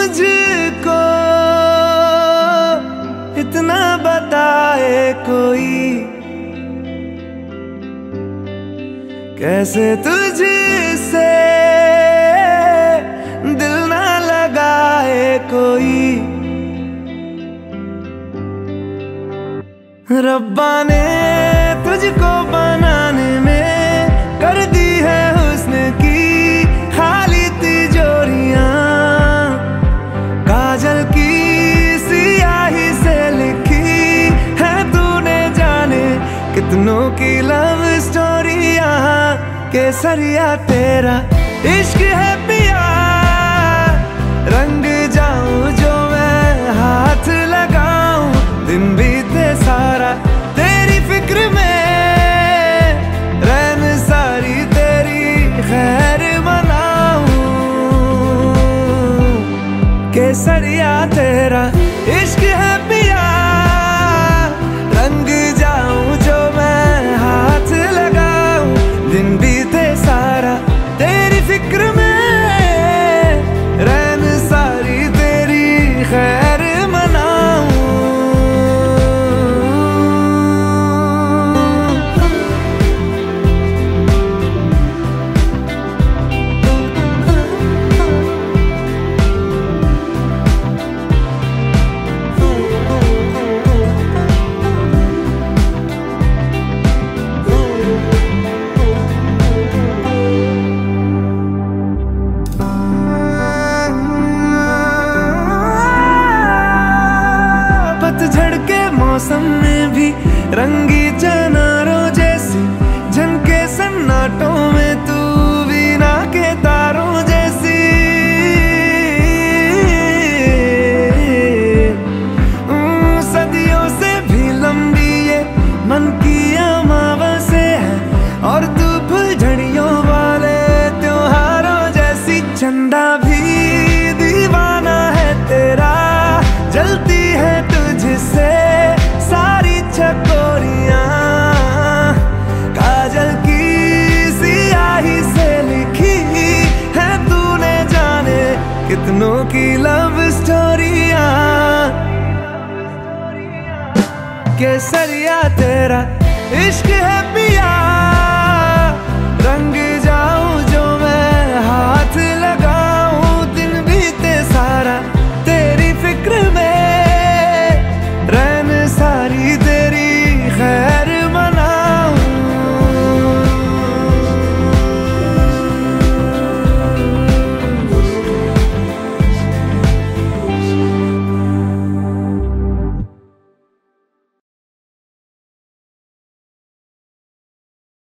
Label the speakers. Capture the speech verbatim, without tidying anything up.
Speaker 1: तुझको इतना बताए कोई, कैसे तुझसे दिल ना लगाए कोई। रब्बा ने तुझको बनाने में कर दी है हुस्न की खाली तिजोरियां, काजल की सियाही से लिखी है तूने जाने कितनों की लव स्टोरियां। केसरिया तेरा इश्क है पिया, रंग जाऊं जो मैं हाथ लगाऊं, दिन बीते सारा तेरी फिक्र में, रैन सारी तेरी खैर मनाऊं। केसरिया तेरा इश्क है पिया, रंग जाऊं जो मैं हाथ लगाऊं, दिन बीते सारा तेरी फिक्र में, रैन सारी तेरी खैर मनाऊं। पतझड़ के मौसम में भी रंगी चनारों जैसी झनके सन्नाटों में तू वीणा के तारों जैसी। सदियों से भी लंबी ये मन की अमावस्या है, और तू फुलझड़ियों वाले त्योहारों जैसी। चंदा भी दीवाना है तेरा, जलती है तुझसे सारी चकोरियां, काजल की सियाही से लिखी है तूने जाने कितनों की लव स्टोरियां। केसरिया तेरा इश्क है पिया,